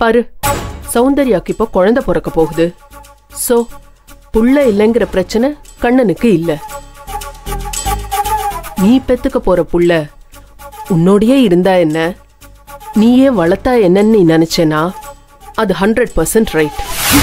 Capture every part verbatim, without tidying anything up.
பாரு, சௌந்தர்யாக்கு இப்போ குழந்தை பிறக்க போகுது. சோ புள்ள இல்லைங்கிற பிரச்சனை கண்ணனுக்கு இல்ல. நீ பெத்துக்க போற புள்ள உன்னோடையே இருந்தா என்ன, நீயே வளர்த்தா என்னன்னு நீ நினைச்சேனா அது ஹண்ட்ரட் பர்சன்ட் ரைட்.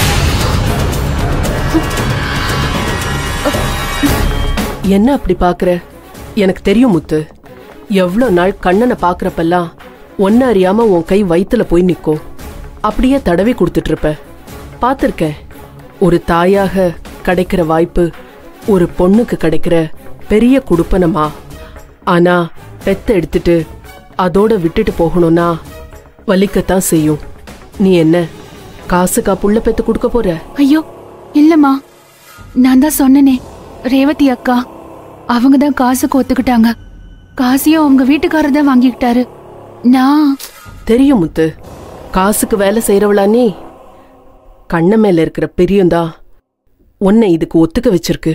என்ன அப்படி பாக்குற? எனக்கு தெரியும் முத்து, எவ்வளவு நாள் கண்ணனை பாக்குறப்பெல்லாம் ஒன்னு அறியாம உன் கை வயித்துல போய் நிக்கும். அப்படியே தடவி கொடுத்துட்டு இருப்ப. பாத்திருக்கேன். ஒரு தாயாக கிடைக்கிற வாய்ப்பு ஒரு பொண்ணுக்கு கிடைக்கிற பெரிய குடுப்பனமா. ஆனா பெத்த எடுத்துட்டு அதோட விட்டுட்டு போகணும்னா வலிக்கத்தான் செய்யும். நீ என்ன காசுக்கா புள்ள பெத்து கொடுக்க போற? ஐயோ இல்லம்மா, நான் தான் சொன்னனே, ரேவதி அக்கா அவங்க தான் காசுக்கு ஒத்துக்கிட்டாங்க. காசையும் அவங்க வீட்டுக்காரர் தான் வாங்கிக்கிட்டாரு. நான் தெரியும் முத்து, காசுக்கு வேலை செய்யறவளா நீ? கண்ண மேல இருக்கிற பிரியம்தான் உன்னை இதுக்கு ஒத்துக்க வச்சிருக்கு.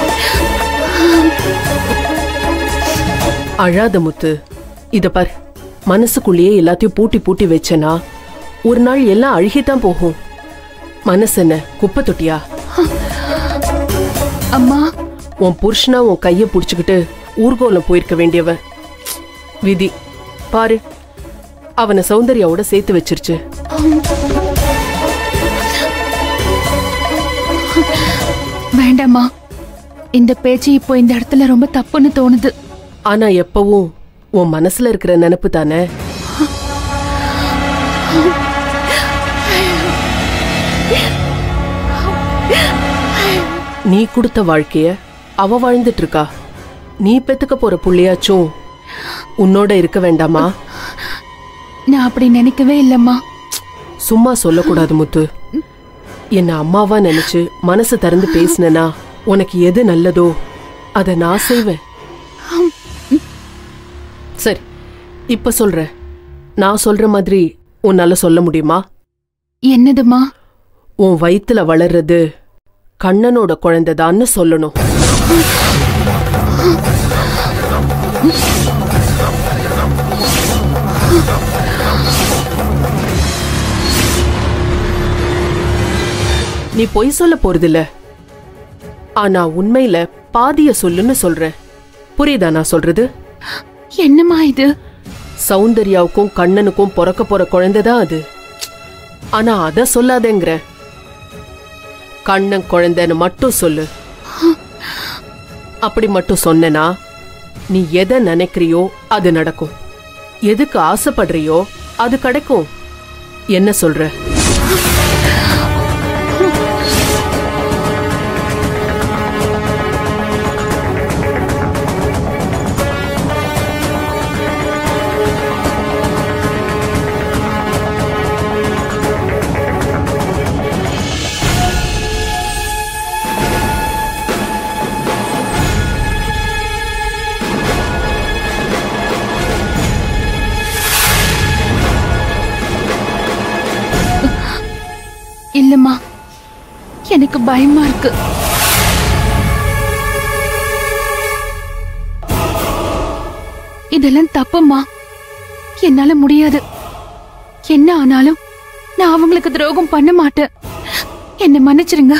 அழாத முத்து. இத பார், மனசுக்குள்ளேயே எல்லாத்தையும் பூட்டி பூட்டி வச்சனா ஒரு நாள் எல்லாம் அழுகித்தான் போகும். மனசு என்ன குப்பை தொட்டியா? அம்மா, உன் புருஷனா உன் கைய புடிச்சுக்கிட்டு ஊர்கோலம் போயிருக்க வேண்டியவன். விதி பாரு, அவனை சௌந்தர்யாவோட சேர்த்து வச்சிருச்சு. வேண்டாமா, இந்த பேச்சு இப்போ இந்த இடத்துல ரொம்ப தப்புன்னு தோணுது. ஆனா எப்பவும் உன் மனசுல இருக்கிற நினைப்பு தானே. நீ கொடுத்த வாழ்க்கைய அவ வாழ்ந்துட்டு இருக்கா. நீ பெத்துக்க போற புள்ளையாச்சும் உன்னோட இருக்க வேண்டாமா? நான் அப்படி நினைக்கவே இல்லம்மா. சும்மா சொல்லக்கூடாது முத்து. என்ன அம்மாவா நினைச்சு மனசு திறந்து பேசினா உனக்கு எது நல்லதோ அத நான் செய்வேன். சரி, இப்ப சொல்ற. நான் சொல்ற மாதிரி உன்னால சொல்ல முடியுமா? என்னதுமா? உன் வயித்துல வளர்றது கண்ணனோட குழந்தைதான்னு சொல்லணும். நீ பொய் சொல்ல போறதில்ல. ஆனா உண்மையில பாதிய சொல்லுன்னு சொல்ற. புரியுதா நான் சொல்றது? என்னமா இது? சௌந்தர்யாவுக்கும் கண்ணனுக்கும் பிறக்க போற குழந்தைதான் அது. ஆனா அத சொல்லாதேங்கிற. கண்ணன் குழந்தைன்னு மட்டும் சொல்லு. அப்படி மட்டும் சொன்னா நீ எதை நினைக்கிறியோ அது நடக்கும். எதுக்கு ஆசைப்படுறியோ அது கிடைக்கும். என்ன சொல்ற? இல்லம்மா, எனக்கு பயமா இருக்கு. இதெல்லாம் தப்புமா. என்னால முடியாது. என்ன ஆனாலும் நான் அவங்களுக்கு துரோகம் பண்ண மாட்டேன். என்ன மன்னிச்சிருங்க.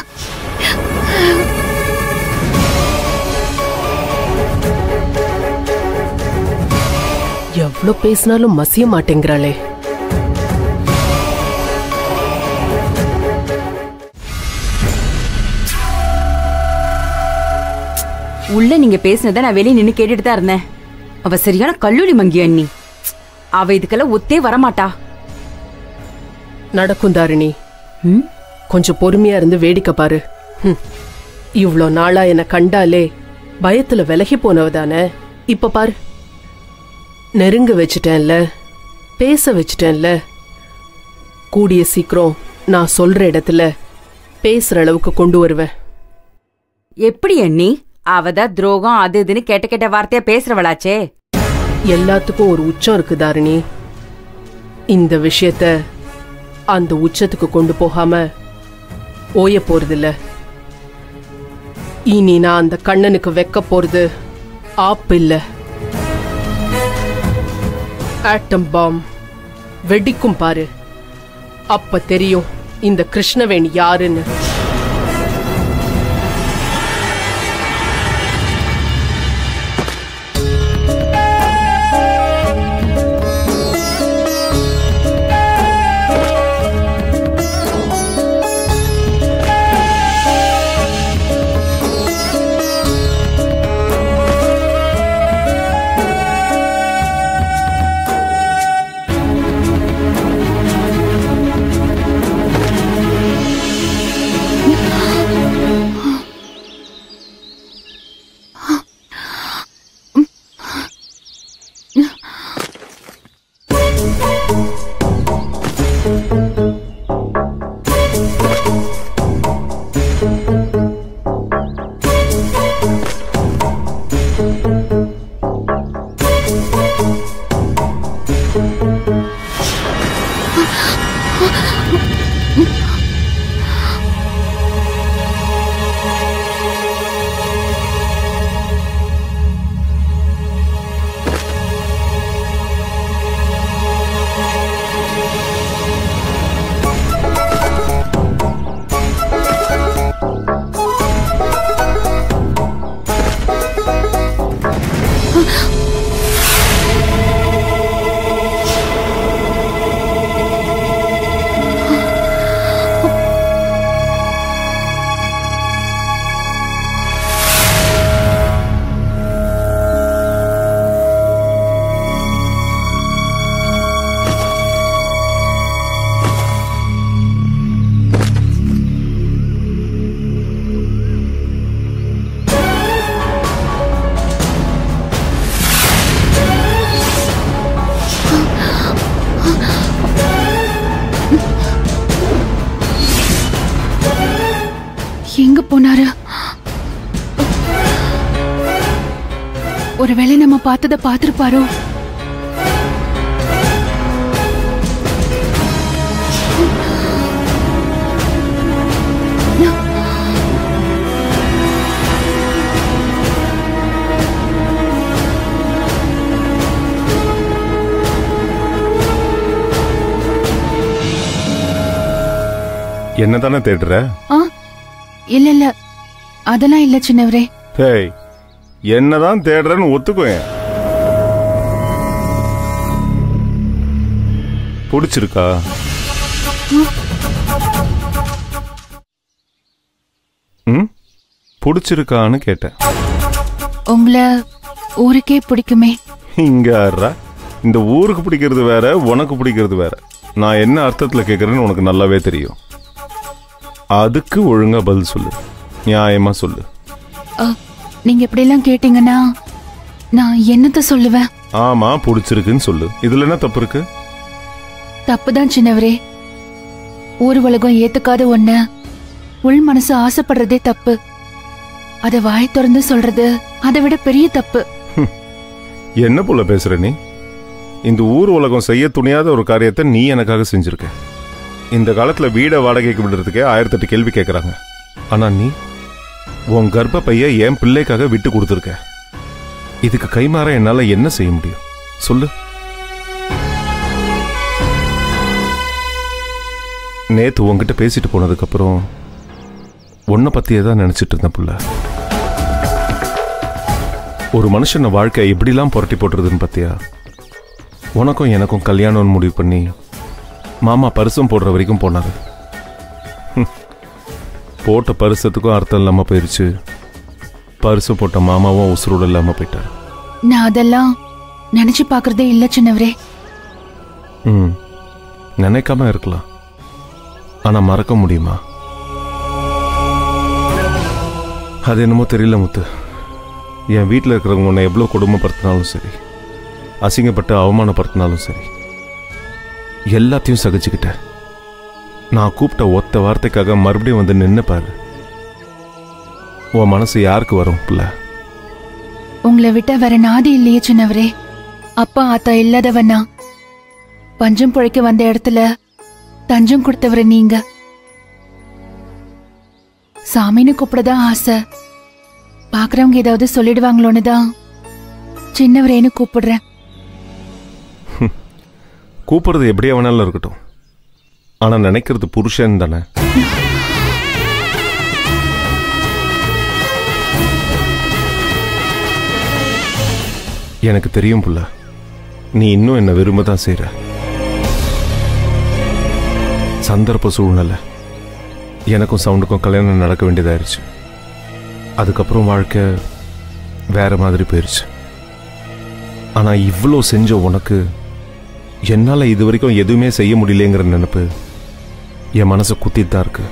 எவ்வளவு பேசினாலும் மசிய மாட்டேங்கிறாளே. உள்ள நீங்க பேசினத நான் வெளியே நின்னு கேட்டுட்டு தான் இருந்தேன். அவ சரியான கல்லூரி மங்கி அண்ணி. அவ இதுக்கெல்லாம் ஒத்தே வரமாட்டா. நடக்கும் தாரிணி. கொஞ்சம் பொறுமையா இருந்து வேடிக்கை பாரு. இவ்ளோ நாளா என்ன கண்டாலே பயத்துல விலகி போனவதானே. இப்ப பாரு, நெருங்க வச்சுட்டேன்ல, பேச வச்சுட்டேன்ல. கூடிய சீக்கிரம் நான் சொல்ற இடத்துல பேசுற அளவுக்கு கொண்டு வருவேன். எப்படி அண்ணி? அவதான் துரோகம் அது இதுன்னு கேட்ட கேட்ட வார்த்தையா பேசுறவளாச்சே. எல்லாத்துக்கும் ஒரு உச்சம் இருக்கு தாரிணி. இந்த விஷயத்த அந்த உச்சத்துக்கு கொண்டு போகாம ஓய போறதில்ல. இனி நான் அந்த கண்ணனுக்கு வைக்க போறது ஆப் இல்ல, ஆட்டம் பாம். வெடிக்கும் பாரு. அப்ப தெரியும் இந்த கிருஷ்ணவேணி யாருன்னு. எங்க போனாரு? ஒருவேளை நம்ம பார்த்தத பார்த்திருப்பாரோ? என்னதானே தேடுற? இல்ல இல்ல அதெல்லாம் இல்ல சின்னவரே. ஹேய், என்னதான் தேடுறன்னு ஒத்துக்குவேன். பிடிச்சிருக்கா? ம், பிடிச்சிருக்கான்னு கேட்டேன். உங்களை ஊருக்கே பிடிக்குமே. இங்க ஆடுறா. இந்த ஊருக்கு பிடிக்கிறது வேற, உனக்கு பிடிக்கிறது வேற. நான் என்ன அர்த்தத்துல கேட்கறேன்னு உனக்கு நல்லாவே தெரியும். அதுக்கு ஒழுங்கா பதில் சொல்லு, நியாயமா சொல்லு. நீங்க இப்படி எல்லாம் கேட்டீங்கன்னா நான் என்னத்த சொல்லுவேன்? ஆமா, பிடிச்சிருக்குன்னு சொல்லு. இதுல என்ன தப்பு இருக்கு? தப்புதான் சின்னவரே. ஊர் உலகம் ஏத்துக்காத ஒண்ணு உள் மனசு ஆசைப்படுறதே தப்பு. அத வாய் திறந்து சொல்றது அதை விட பெரிய தப்பு. என்ன போல பேசுற நீ? இந்த ஊர் உலகம் செய்ய துணியாத ஒரு காரியத்தை நீ எனக்காக செஞ்சிருக்க. இந்த காலத்துல வீடை வாடகைக்கு விடுறதுக்கே ஆயிரத்தி எட்டு கேள்வி கேட்கறாங்க. ஆனா நீ உன் கர்ப்ப பைய என் பிள்ளைக்காக விட்டு கொடுத்துருக்க. இதுக்கு கைமாற என்னால என்ன செய்ய முடியும் சொல்லு? நேத்து உன்கிட்ட பேசிட்டு போனதுக்கு அப்புறம் உன்னை பத்தியே தான் நினைச்சிட்டு இருந்தேன் புள்ள. ஒரு மனுஷன வாழ்க்கை எப்படிலாம் புரட்டி போட்டுறதுன்னு பத்தியா? உனக்கும் எனக்கும் கல்யாணம்னு முடிவு பண்ணி மாமா பரிசம் போடுற வரைக்கும் போனாரு. போட்ட பரிசத்துக்கும் அர்த்தம் இல்லாம போயிருச்சு. பரிசு போட்ட மாமாவும் உசுரோடு இல்லாம போயிட்டாரு. நான் அதெல்லாம் நினைச்சு பாக்குறதே இல்ல சின்னவரே. ம், நினைக்காம இருக்கலாம், ஆனா மறக்க முடியுமா? அது என்னமோ தெரியல முத்து. என் வீட்டில் இருக்கிறவங்க உன்னை எவ்வளோ கொடுமைப்படுத்தினாலும் சரி, அசிங்கப்பட்டு அவமானப்படுத்தினாலும் சரி, எல்லாத்தையும் சகிச்சுக்கிட்ட. நான் கூப்பிட்ட ஒத்த வார்த்தைக்காக மறுபடியும் வந்து நின்னு பாரு. உன் மனசு யாருக்கு வரும் புள்ள? உங்களை விட்ட வேற நாதி இல்லையே சின்னவரே. அப்பா ஆத்தா இல்லாதவனா பஞ்சம் பிழைக்க வந்த இடத்துல தஞ்சம் கொடுத்தவர நீங்க. சாமின்னு கூப்பிடதான் ஆசை. பாக்குறவங்க ஏதாவது சொல்லிடுவாங்களோன்னு தான் சின்னவரேன்னு கூப்பிடுறேன். கூப்பிடுறது எப்படியா வேணாலும் இருக்கட்டும். ஆனா நினைக்கிறது புருஷன் தானே. எனக்கு தெரியும் புள்ள, நீ இன்னும் என்ன விரும்ப தான் செய்ற. சந்தர்ப்ப சூழ்நிலை எனக்கும் சவுண்டுக்கும் கல்யாணம் நடக்க வேண்டியதாயிருச்சு. அதுக்கப்புறம் வாழ்க்கை வேற மாதிரி போயிருச்சு. ஆனா இவ்வளோ செஞ்ச உனக்கு என்னால இது வரைக்கும் எதுவுமே செய்ய முடியலங்கிற நினைப்பு என் மனசை குத்திட்டு தான் இருக்கு.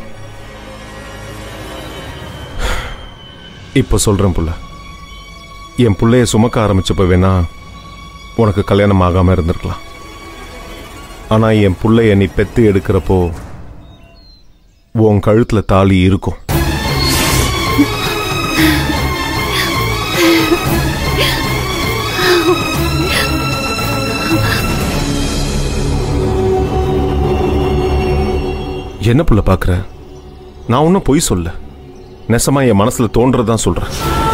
இப்ப சொல்றேன் புள்ள, என் பிள்ளைய சுமக்க ஆரம்பிச்சப்ப வேணா உனக்கு கல்யாணம் ஆகாம இருந்திருக்கலாம். ஆனா என் பிள்ளைய நீ பெத்து எடுக்கிறப்போ உன் கழுத்துல தாலி இருக்கும். என்ன புள்ள பாக்குற? நான் ஒன்னும் பொய் சொல்ல, நெசமா என் மனசுல தோன்றதான் சொல்றேன்.